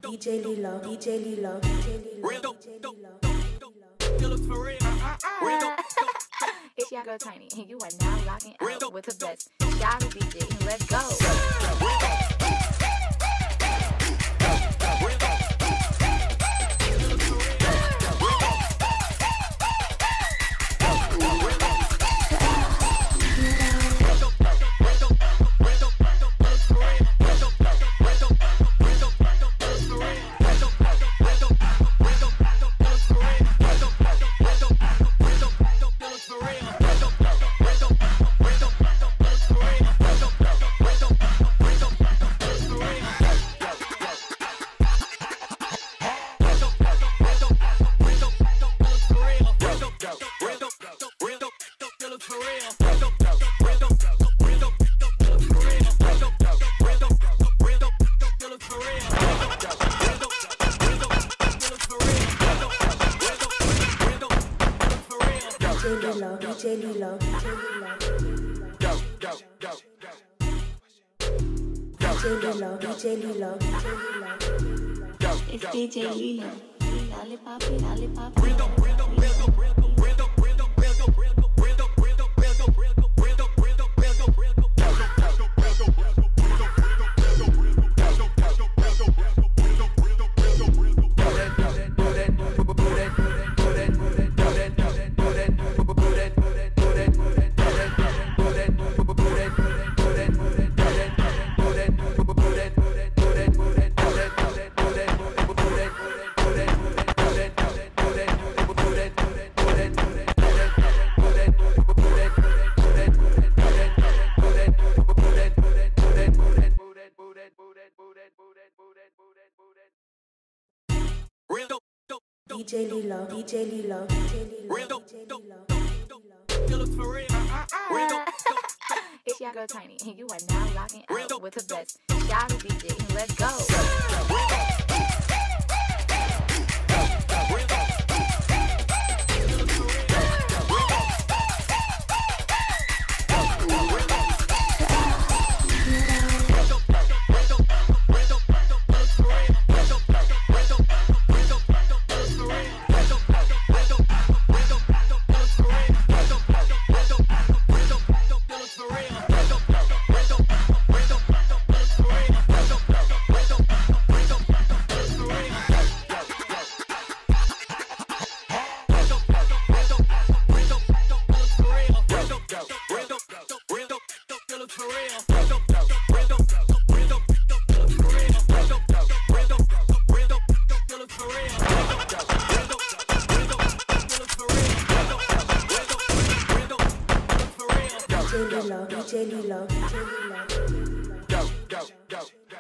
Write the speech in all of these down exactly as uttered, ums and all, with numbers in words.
D J Lila, D J Lila, D J Lila, D J Lila. It's your girl Tiny, and you are now rocking out with the best. Y'all D J, let's go. D J Lila, D J Lila, Go, go, go, go. D J Lila, D J Lila, D J Lila. It's D J Lila, lollipop, lollipop. Rhythm, rhythm, rhythm, rhythm, rhythm, rhythm, rhythm, rhythm, rhythm, rhythm, rhythm, rhythm, rhythm, rhythm, rhythm, rhythm. D J Lila, D J Lila, D J Lila, D J Lila. It's your girl Tiny, and you are now rocking out with the best. Y'all D J, let's go. D J Lila, D J Lila. Go, go, go, go.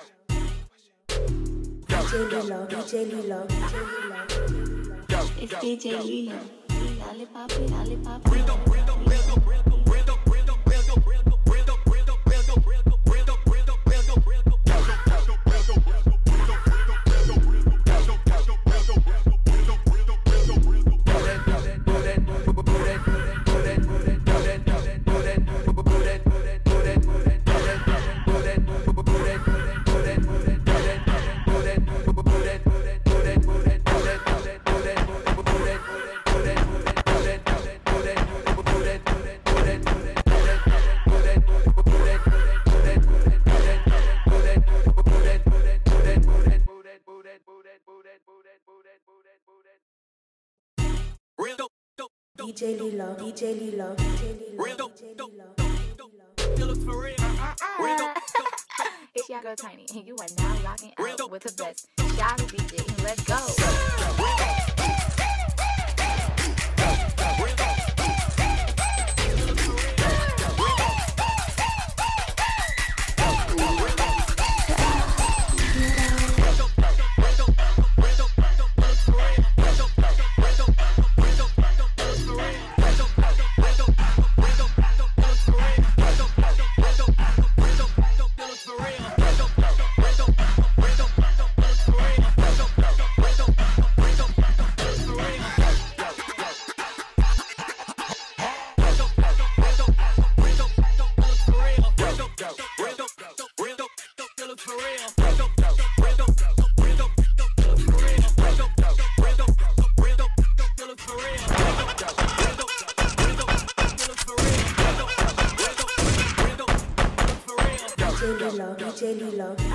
D J Lila, D J Lila, D J Lila. It's D J Lila, lollipop, lollipop. Rhythm, rhythm, rhythm, rhythm, rhythm, rhythm, rhythm, rhythm, rhythm, rhythm, rhythm, rhythm, rhythm, rhythm, rhythm, rhythm. D J Lila, D J Lila, D J Lila, D J Lila. It's your girl Tiny, and you are now rocking out with the best. Y'all D J, let's go.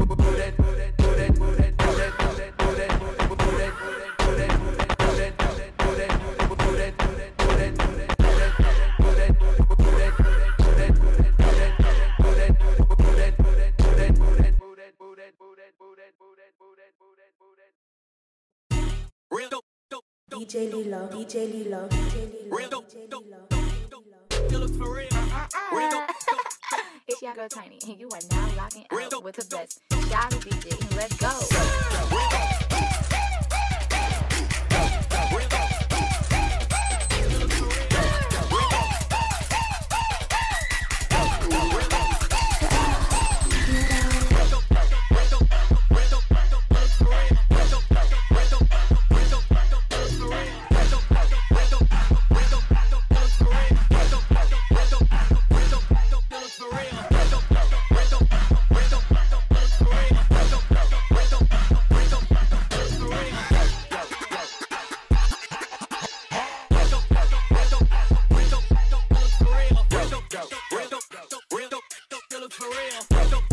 D J Lila, D J Lila, D J Lila, D J Lila. It's your girl Tiny, and you are now rocking out with the best. Jolly D J, let's go. For real.